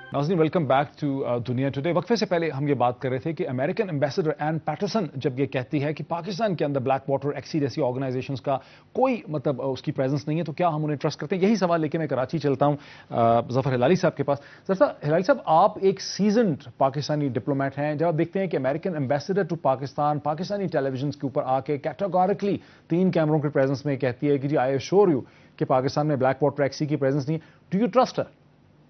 नाज़रीन welcome back to Dunya today. वक्फे से पहले हम ये बात कर रहे थे कि अमेरिकन एम्बेसडर एन पैटरसन जब ये कहती है कि पाकिस्तान के अंदर ब्लैक वाटर एक्सी जैसी ऑर्गेनाइजेशंस का कोई मतलब उसकी प्रेजेंस नहीं है, तो क्या हम उन्हें ट्रस्ट करते हैं? यही सवाल लेके मैं कराची चलता हूँ ज़फ़र हिलाली साहब के पास। ज़फ़र हिलाली साहब, आप एक सीजन्ड पाकिस्तानी डिप्लोमेट हैं। जब आप देखते हैं कि American ambassador to Pakistan Pakistani television के ऊपर आके कैटेगोरिकली 3 कैमरों की प्रेजेंस में कहती है कि जी आई एश्योर यू कि पाकिस्तान में ब्लैक वाटर एक्सी की प्रेजेंस नहीं है, do you trust her?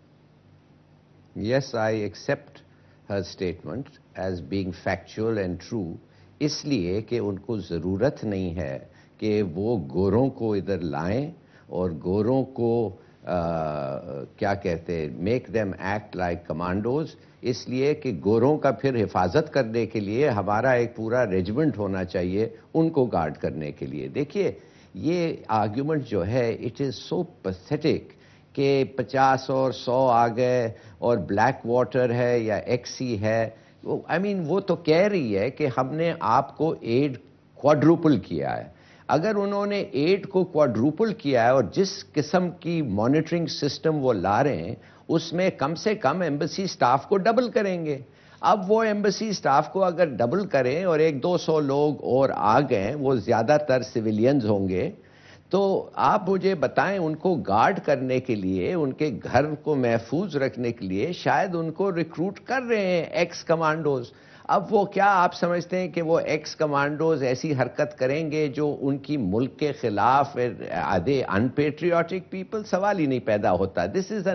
Yes, I accept her statement as being factual and true, इसलिए कि उनको ज़रूरत नहीं है कि वो गोरों को इधर लाएं और गोरों को क्या कहते हैं, make them act like commandos, इसलिए कि गोरों का फिर हिफाजत करने के लिए हमारा एक पूरा रेजिमेंट होना चाहिए उनको गार्ड करने के लिए। देखिए, ये आर्ग्यूमेंट जो है, इट इज़ सो पैथेटिक कि 50 और 100 आ गए और ब्लैक वाटर है या एक्सी है। आई मीन वो तो कह रही है कि हमने आपको एड क्वाड्रुपल किया है। अगर उन्होंने एड को क्वाड्रुपल किया है और जिस किस्म की मॉनिटरिंग सिस्टम वो ला रहे हैं उसमें कम से कम एम्बेसी स्टाफ को डबल करेंगे। अब वो एम्बेसी स्टाफ को अगर डबल करें और 100-200 लोग और आ गए, वो ज़्यादातर सिविलियंस होंगे, तो आप मुझे बताएं उनको गार्ड करने के लिए, उनके घर को महफूज रखने के लिए शायद उनको रिक्रूट कर रहे हैं एक्स कमांडोज। अब वो क्या आप समझते हैं कि वो एक्स कमांडोज ऐसी हरकत करेंगे जो उनकी मुल्क के खिलाफ आधे अनपेट्रियोटिक पीपल? सवाल ही नहीं पैदा होता। This is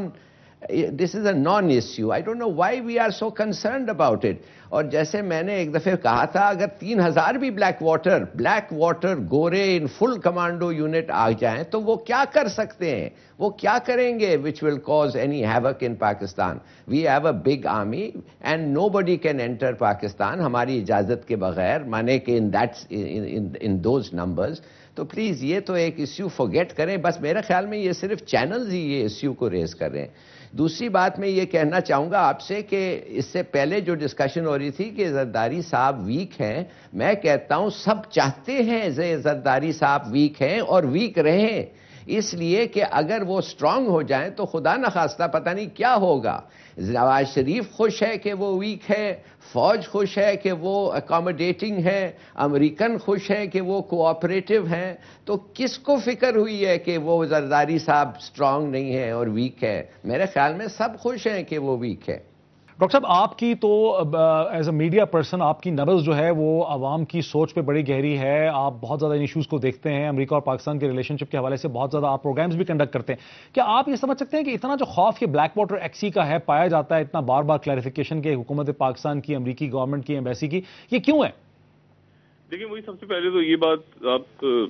a non issue. I don't know why we are so concerned about it. और जैसे मैंने एक दफे कहा था, अगर 3000 भी ब्लैक वाटर गोरे इन फुल कमांडो यूनिट आ जाएं तो वो क्या कर सकते हैं? वो क्या करेंगे which will cause any havoc in Pakistan? We have a big army and nobody can enter Pakistan हमारी इजाजत के बगैर, माने कि इन दोज नंबर्स। तो प्लीज ये तो एक इश्यू फॉरगेट करें। बस मेरे ख्याल में ये सिर्फ चैनल्स ही ये इश्यू को रेज कर रहे हैं। दूसरी बात मैं ये कहना चाहूंगा आपसे कि इससे पहले जो डिस्कशन हो रही थी कि जरदारी साहब वीक हैं, मैं कहता हूं सब चाहते हैं जरदारी साहब वीक हैं और वीक रहें, इसलिए कि अगर वो स्ट्रांग हो जाएं तो खुदा न खास्ता पता नहीं क्या होगा। नवाज शरीफ खुश है कि वो वीक है, फौज खुश है कि वो अकोमोडेटिंग है, अमेरिकन खुश है कि वो कोऑपरेटिव हैं, तो किसको फिक्र हुई है कि वो जरदारी साहब स्ट्रांग नहीं है और वीक है? मेरे ख्याल में सब खुश हैं कि वो वीक है। डॉक्टर साहब, आपकी तो एज अ मीडिया पर्सन आपकी नब्ज़ जो है वो आवाम की सोच पे बड़ी गहरी है। आप बहुत ज़्यादा इन इशूज़ को देखते हैं, अमेरिका और पाकिस्तान के रिलेशनशिप के हवाले से बहुत ज़्यादा आप प्रोग्राम्स भी कंडक्ट करते हैं। क्या आप ये समझ सकते हैं कि इतना जो खौफ ये ब्लैक वाटर एक्सी का है पाया जाता है, इतना बार बार क्लैरिफिकेशन के हुकूमत पाकिस्तान की, अमरीकी गवर्नमेंट की, एम्बेसी की, ये क्यों है? देखिए, वही सबसे पहले तो ये बात आप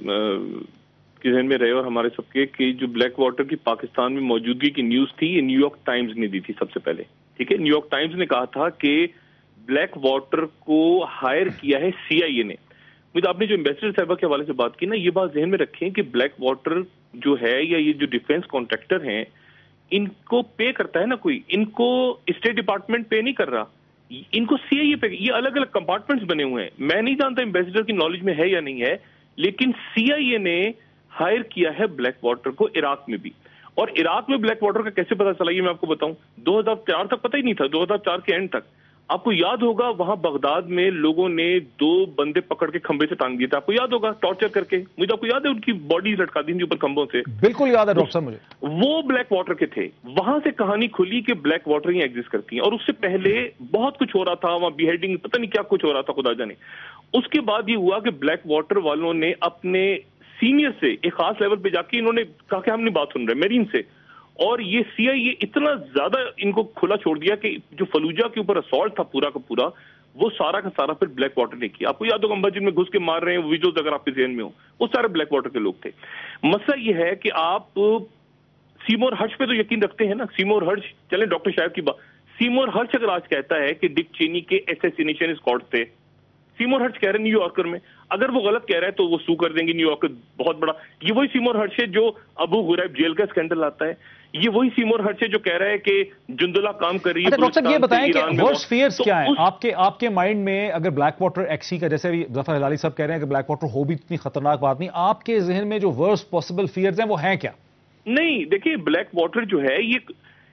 के ज़हन में रहे और हमारे सबके कि जो ब्लैक वाटर की पाकिस्तान में मौजूदगी की न्यूज़ थी, ये न्यूयॉर्क टाइम्स ने दी थी सबसे पहले। ठीक है, न्यूयॉर्क टाइम्स ने कहा था कि ब्लैक वाटर को हायर किया है CIA ने। मुझे आपने जो एम्बेसडर साहबा के हवाले से बात की ना, ये बात ज़हन में रखें कि ब्लैक वाटर जो है या ये जो डिफेंस कॉन्ट्रैक्टर हैं, इनको पे करता है ना कोई, इनको स्टेट डिपार्टमेंट पे नहीं कर रहा, इनको CIA पे। ये अलग अलग कंपार्टमेंट्स बने हुए हैं। मैं नहीं जानता एम्बेसडर की नॉलेज में है या नहीं है, लेकिन CIA ने हायर किया है ब्लैक वाटर को इराक में भी। और इराक में ब्लैक वाटर का कैसे पता चला ये मैं आपको बताऊं। 2004 तक पता ही नहीं था, 2004 के एंड तक। आपको याद होगा वहां बगदाद में लोगों ने 2 बंदे पकड़ के खंबे से टांग दिए थे, आपको याद होगा, टॉर्चर करके। मुझे आपको याद है उनकी बॉडी लटका दी थी ऊपर खंभों से। बिल्कुल याद है डॉक्टर साहब मुझे। वो ब्लैक वाटर के थे। वहां से कहानी खुली कि ब्लैक वाटर ही एग्जिस्ट करती है। और उससे पहले बहुत कुछ हो रहा था वहां, बिहेडिंग, पता नहीं क्या कुछ हो रहा था, खुदा जाने। उसके बाद ये हुआ कि ब्लैक वाटर वालों ने अपने सीनियर से एक खास लेवल पे जाके इन्होंने कहा कि हम नहीं बात सुन रहे मेरीन से, और ये CIA इतना ज्यादा इनको खुला छोड़ दिया कि जो फलूजा के ऊपर असॉल्ट था पूरा का पूरा, वो सारा का सारा फिर ब्लैक वाटर ने किया। आपको याद होगा मस्जिद में घुस के मार रहे हैं विजुअल्स, अगर आपके ज़हन में हो, वो सारे ब्लैक वाटर के लोग थे। मसला ये है कि आप सीमोर हर्ष पे तो यकीन रखते हैं ना। सीमोर हर्ष, चलें डॉक्टर साहब की बात, सीमोर हर्ष अगर आज कहता है कि डिक चेनी के असैसिनेशन स्क्वाड थे, सीमोर हर्ष कह रहे हैं न्यूयॉर्कर में, अगर वो गलत कह रहा है तो वो सू कर देंगे न्यूयॉर्कर, बहुत बड़ा। ये वही सीमोर हर्ष है जो अबू गुरैब जेल का स्कैंडल आता है, ये वही सीमोर हर्ष है जो कह रहा है कि जुंदुला काम कर रही है। डॉक्टर साहब ये बताएं कि वर्स्ट फियर्स क्या है आपके माइंड में? अगर ब्लैक वाटर एक्सी का, जैसे ज़फ़र हिलाली साहब कह रहे हैं कि ब्लैक वाटर हो भी इतनी खतरनाक बात नहीं, आपके जहन में जो वर्स्ट पॉसिबल फियर्स हैं वो हैं क्या? नहीं, देखिए, ब्लैक वाटर जो है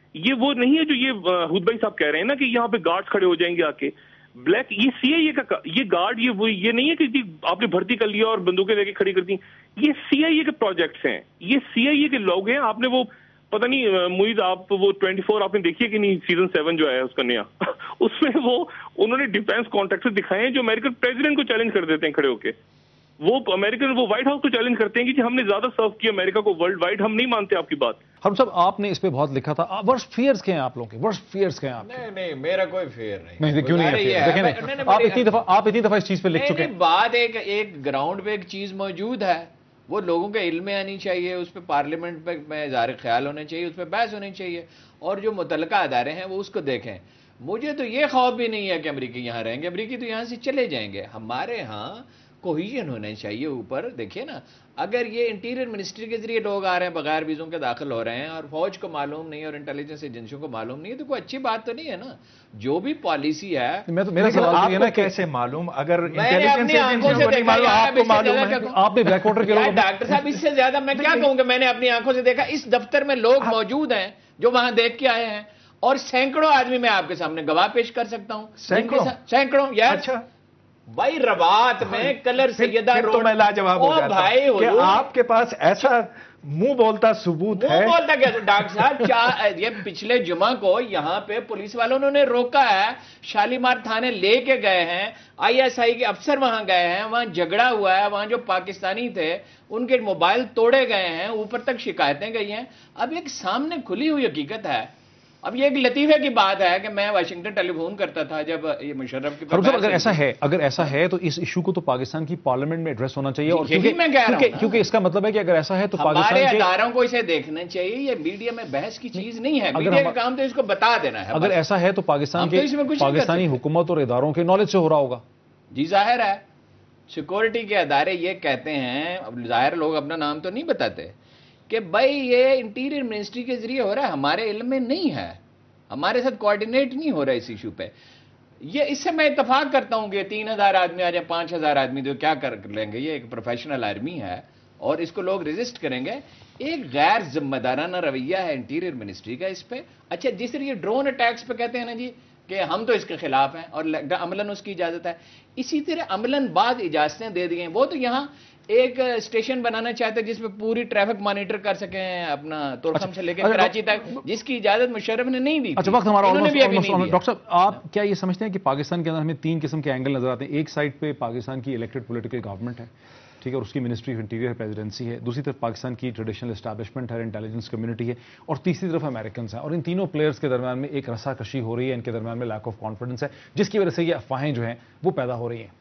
یہ وہ نہیں ہے جو یہ ہود بھائی صاحب کہہ رہے ہیں نا کہ یہاں پہ گارڈز کھڑے ہو جائیں گے آ کے. بلیک یہ سی آئی اے کا یہ گارڈ یہ نہیں ہے کہ آپ نے بھرتی کر لیا اور بندوقیں لے کے کھڑی کر دی. یہ سی آئی اے کے پروجیکٹس ہیں, یہ سی آئی اے کے لوگ ہیں. آپ نے وہ پتہ نہیں معید آپ وہ 24 آپ نے دیکھی ہے کہ نہیں, سیزن 7 جو ہے اس کا نیا اس میں وہ انہوں نے ڈیفینس کانٹریکٹر دکھائے ہیں جو امریکن پریزیڈنٹ کو چیلنج کر دیتے ہیں کھڑے ہو کے. وہ امریکن وہ وائٹ ہاؤس کو چیلنج کرتے ہیں کہ ہم نے زیادہ سرو کیا امریکہ کو ورلڈ وائڈ, ہم نہیں مانتے آپ کی بات. ہم صاحب آپ نے اس پہ بہت لکھا تھا, ورسٹ فیئرز کیا ہیں آپ لوگوں کے, ورسٹ فیئرز کیا ہیں آپ کے؟ نہیں میرا کوئی فیئر نہیں. کیوں نہیں ہے؟ دیکھیں آپ اتنی دفعہ اس چیز پہ لکھ چکے ہیں. بات ایک گراؤنڈ پہ ایک چیز موجود ہے, وہ لوگوں کے علم میں آنی چاہیے, اس پہ پارلیمنٹ میں اظہار خیال ہونا چاہیے, اس پہ بحث ہونی چاہیے, اور جو متعلقہ ادارے ہیں وہ اس کو دیکھیں. مجھے تو یہ خوف بھی نہیں ہے کہ امریکی یہاں رہیں گے, امریکی تو یہاں سے چلے جائیں گے. ہمارے ہاں کوہیژن ہونا چاہیے اوپر. دیکھیے نا, اگر یہ انٹیریئر منسٹری کے ذریعے لوگ آ رہے ہیں بغیر ویزوں کے داخل ہو رہے ہیں, اور فوج کو معلوم نہیں اور انٹیلیجنس ایجنسیوں کو معلوم نہیں ہے, تو کوئی اچھی بات تو نہیں ہے نا. جو بھی پالیسی ہے, میرا سوال یہ نا کیسے معلوم, اگر اپنی آنکھوں سے دیکھا, آپ کو معلوم ہے, آپ نے بلیک واٹر کے لوگ. ڈاکٹر صاحب اس سے زیادہ میں کیا کہوں کہ میں نے اپنی آنکھوں سے دیکھا. اس دفتر میں لوگ موجود ہیں جو وہاں دیکھ کے آئے ہیں, اور سینکڑوں آدمی میں آپ کے سامنے گواہ پیش کر سکتا ہوں. سینکڑوں یار. اچھا بھائی رباط میں کلر سیدہ روڈ, تو میں لاجواب ہو جاتا ہوں کہ آپ کے پاس ایسا منہ بولتا ثبوت ہے. منہ بولتا کیا ڈاکٹر صاحب, یہ پچھلے جمعہ کو یہاں پہ پولیس والوں نے روکا ہے, شالیمار تھانے لے کے گئے ہیں, آئی ایس آئی کے افسر وہاں گئے ہیں, وہاں جھگڑا ہوا ہے, وہاں جو پاکستانی تھے ان کے موبائل توڑے گئے ہیں, اوپر تک شکایتیں گئی ہیں. اب ایک سامنے کھلی ہوئی حقیقت ہے. اب یہ ایک لطیفے کی بات ہے کہ میں واشنگٹن ٹیلی فون کرتا تھا جب یہ مشرف کی بات. اگر ایسا ہے تو اس ایشو کو تو پاکستان کی پارلیمنٹ میں ایڈریس ہونا چاہیے, اور کیونکہ اس کا مطلب ہے کہ اگر ایسا ہے تو ہمارے اداروں کو اسے دیکھنا چاہیے. یہ میڈیا میں بحث کی چیز نہیں ہے, میڈیا کا کام تو اس کو بتا دینا ہے. اگر ایسا ہے تو پاکستانی حکومت اور اداروں کے نالج سے ہو رہا ہوگا. جی ظاہر ہے, سیکورٹی کے ادارے یہ کہتے ہیں, اب ظاہر لوگ اپنا نام تو نہیں بتاتے, کہ بھائی یہ انٹیریئر منسٹری کے ذریعے ہو رہا ہے, ہمارے علم میں نہیں ہے, ہمارے ساتھ کوارڈینیٹ نہیں ہو رہا اس ایشو پہ. یہ اس سے میں اتفاق کرتا ہوں کہ 3000 آدمی آ جائیں, 5000 آدمی تو کیا کر لیں گے, یہ ایک پروفیشنل آرمی ہے اور اس کو لوگ ریزسٹ کریں گے. ایک غیر ذمہ دارانہ رویہ ہے انٹیریئر منسٹری کا اس پہ. اچھا جس طرح یہ ڈرون اٹیکس پہ کہتے ہیں نا جی کہ ہم تو اس کے خلاف ہیں اور عملاً اس کی اجازت ہے, اسی طرح عملاً بعض اجازتیں دے دی ہیں. وہ تو یہاں ایک اسٹیشن بنانا چاہتے ہیں جس پہ پوری ٹریفک مانیٹر کر سکیں اپنا تورخم سے لے کے کراچی تک, جس کی اجازت مشرف نے نہیں دی. اچھا وقت ہمارا ڈاکٹر صاحب, آپ کیا یہ سمجھتے ہیں کہ پاکستان کے اندر ہمیں 3 قسم کے اینگل نظر آتے ہیں. ایک سائڈ پہ پاکستان کی الیکٹڈ پولیٹیکل گورنمنٹ ہے, ٹھیک ہے, اور اس کی منسٹری آف انٹیریئر پریزیڈنسی ہے. دوسری طرف پاکستان کی ٹریڈیشنل اسٹیبلشمنٹ ہے, انٹیلیجنس کمیونٹی ہے, اور تیسری طرف امریکنز ہیں. اور ان تینوں پلیئرز کے درمیان میں ایک رسا کشی ہو رہی ہے, ان کے درمیان میں لیک آف کانفیڈنس ہے, جس کی وجہ سے یہ افواہیں جو ہیں وہ پیدا ہو رہی ہیں.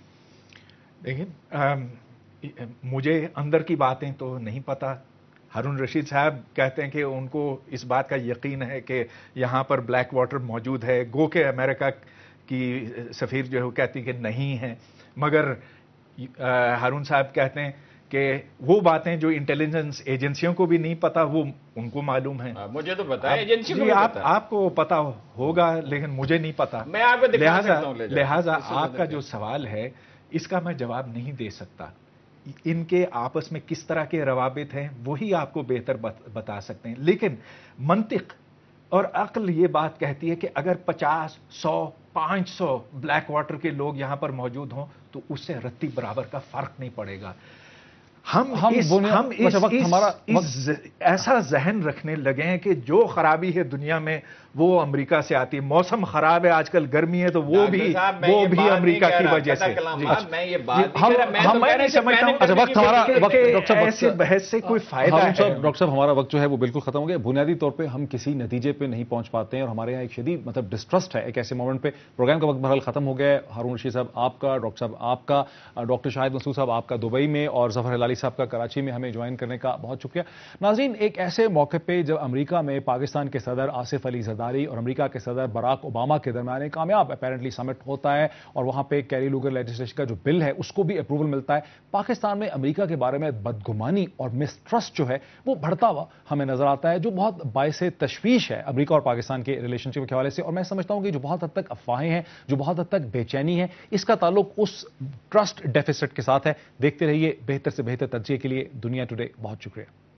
دیکھیں, مجھے اندر کی باتیں تو نہیں پتا. ہارون رشید صاحب کہتے ہیں کہ ان کو اس بات کا یقین ہے کہ یہاں پر بلیک واٹر موجود ہے, گو کہ امریکہ کی سفیر جو ہے وہ کہتی کہ نہیں ہے, مگر ہارون صاحب کہتے ہیں کہ وہ باتیں جو انٹیلیجنس ایجنسیوں کو بھی نہیں پتا وہ ان کو معلوم ہے. مجھے تو پتا ہے, ایجنسی کو آپ کو پتا ہوگا لیکن مجھے نہیں پتا. میں آپ کو دکھا سکتا ہوں. لہٰذا آپ کا جو سوال ہے اس کا میں جواب نہیں دے سکتا. ان کے آپس میں کس طرح کے روابط ہیں وہی آپ کو بہتر بتا سکتے ہیں. لیکن منطق اور عقل یہ بات کہتی ہے کہ اگر 50, 100, 500 بلیک واٹر کے لوگ یہاں پر موجود ہوں تو اس سے رتی برابر کا فرق نہیں پڑے گا. ہم ایسا ذہن رکھنے لگے ہیں کہ جو خرابی ہے دنیا میں وہ امریکہ سے آتی ہے. موسم خراب ہے, آج کل گرمی ہے, تو وہ بھی امریکہ کی وجہ سے. ایسے بحث سے کوئی فائدہ ہے؟ ڈاکٹر صاحب ہمارا وقت جو ہے وہ بالکل ختم ہو گیا. بنیادی طور پہ ہم کسی نتیجے پہ نہیں پہنچ پاتے ہیں, اور ہمارے یہاں ایک شدید ڈسٹرسٹ ہے ایک ایسے مومنٹ پہ. پروگرام کا وقت بہرحال ختم ہو گیا ہے. ہارون رشید صاحب آپ کا, ڈاکٹر صاحب آپ کا, ڈاکٹر شاہد مسعود صاحب آپ کا دبئی میں, اور ظفر ہلالی صاحب کا کراچی میں ہمیں جوائن کرنے کا بہت شکریہ. ناظرین, ایک ایسے موقع پہ جب امریکہ میں پاکستان کے صدر آصف علی زرداری اور امریکہ کے صدر براک اوباما کے درمیان ایک کامیاب اپیرنٹلی سمٹ ہوتا ہے, اور وہاں پہ کیری لوگر لیجسلیشن کا جو بل ہے اس کو بھی اپروول ملتا ہے, پاکستان میں امریکہ کے بارے میں بدگمانی اور مسٹرسٹ جو ہے وہ بڑھتا ہوا ہمیں نظر آتا ہے, جو بہت باعث تشویش ہے امریکہ اور پاکستان کے ریلیشن شپ کے حوالے سے. اور میں سمجھتا ہوں کہ جو بہت حد تک افواہیں ہیں, جو بہت حد تک بے چینی ہے, اس کا تعلق اس ٹرسٹ ڈیفیسٹ کے ساتھ ہے. دیکھتے رہیے بہتر سے بہتر تجزیے کے لیے دنیا ٹوڈے. بہت شکریہ.